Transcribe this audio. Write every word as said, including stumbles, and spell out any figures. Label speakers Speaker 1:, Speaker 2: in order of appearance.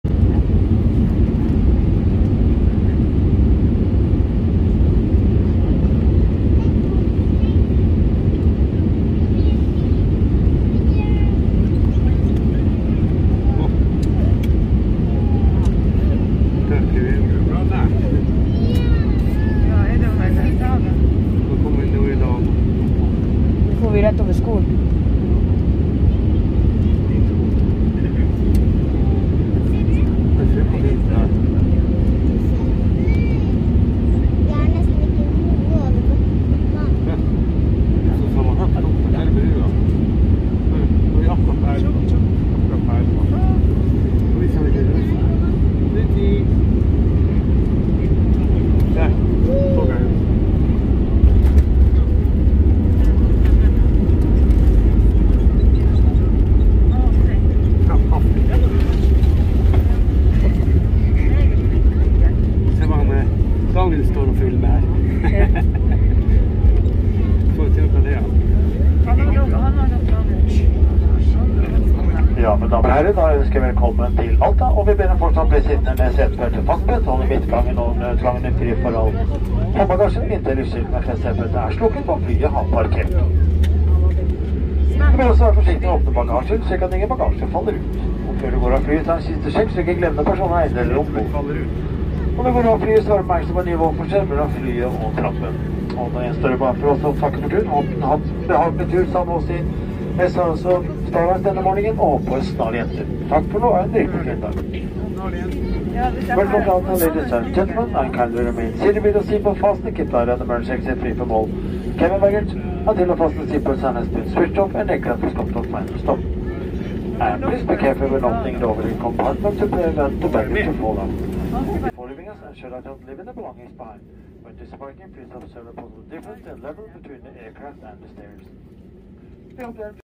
Speaker 1: Rett over skolen.
Speaker 2: Står og filmer her. Får til hva det er.
Speaker 3: Ja, men damer og herrer, da ønsker jeg velkommen til Alta, og vi ber fortsatt bli sittende med setebeltet fastbøtt, holde midtgangen og nødgangen fri for all håndbagasjen inntil lyset med setebeltet er slukket og flyet har parkert. Vi vil også være forsiktig å åpne bagasjen, slik at ingen bagasje faller ut. Og før du går av flyet, ta en siste sjekk, så ikke glemme personen eier eller ombord. Og det går av flyet, så er oppmerksom på nivåforskjell mellom flyet og trappen. Og det gjenstår det bare for oss å takke for turen. Håper den har hatt behagelig tur sammen med oss i S A S og Starlands denne morgenen, og på en snar jenter. Takk for nå, og en riktig fin dag. Welcome down to ladies and gentlemen, and kindly remain seated with the seatbelt fastened, keep light and emergency exit free from all cabin baggage, until the fasten seatbelt sign has been switched off and aircraft has come to a final stop. And please be careful when opening the overhead compartment to prevent the baggage to fall out. Before leaving us, ensure that you don't leave the belongings behind. When disembarking, please observe a possible difference in level between the aircraft and the stairs. We hope that